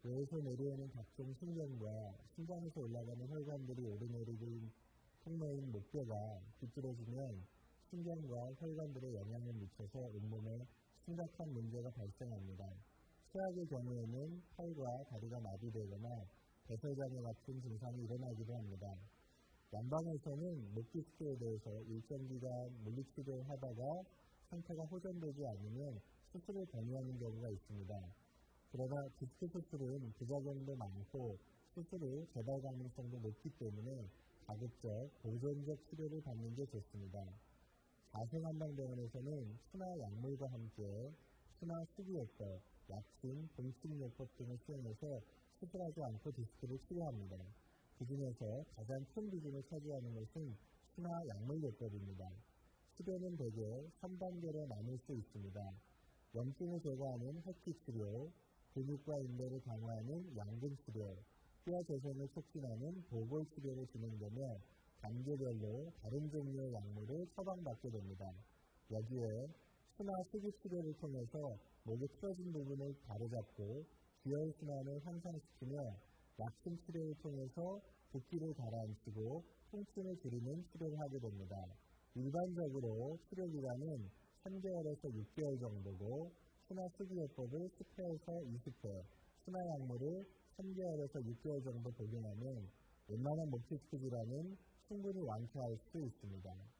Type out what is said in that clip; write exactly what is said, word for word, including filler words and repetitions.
뇌에서 내려오는 각종 신경과 심장에서 올라가는 혈관들이 오르내리는 통로인 목뼈가 비뚤어지면 신경과 혈관들에 영향을 미쳐서 온몸에 심각한 문제가 발생합니다. 최악의 경우에는 팔과 다리가 마비되거나 배설장애 같은 증상이 일어나기도 합니다. 양방에서는 목 디스크에 대해서 일정 기간 물리치료를 하다가 상태가 호전되지 않으면 수술을 권유하는 경우가 있습니다. 그러나 디스크 수술은 부작용도 많고 수술의 재발 가능성도 높기 때문에 가급적 보존적 치료를 받는 게 좋습니다. 자생한방병원에서는 순화 약물과 함께 순화 수기요법, 약침, 봉침요법 등을 수행해서 수술하지 않고 디스크를 치료합니다. 그 중에서 가장 큰 비중을 차지하는 것은 순화 약물요법입니다. 치료는 대개 삼 단계로 나눌 수 있습니다. 염증을 제거하는 핵기치료, 근육과 인대를 강화하는 양근치료, 뼈 재생을 촉진하는 보골치료로 진행되며 단계별로 다른 종류의 약물을 처방받게 됩니다. 여기에 순화 수기치료를 통해서 목이 틀어진 부분을 바로잡고 기혈순환을 향상시키며 약침 치료를 통해서 붓기를 가라앉히고 통증을 줄이는 치료를 하게 됩니다. 일반적으로 치료 기간은 삼 개월에서 육 개월 정도고 순화 수기요법을 십 회에서 이십 회, 순화 약물을 삼 개월에서 육 개월 정도 복용하면 웬만한 목 디스크 질환은 충분히 완쾌할 수 있습니다.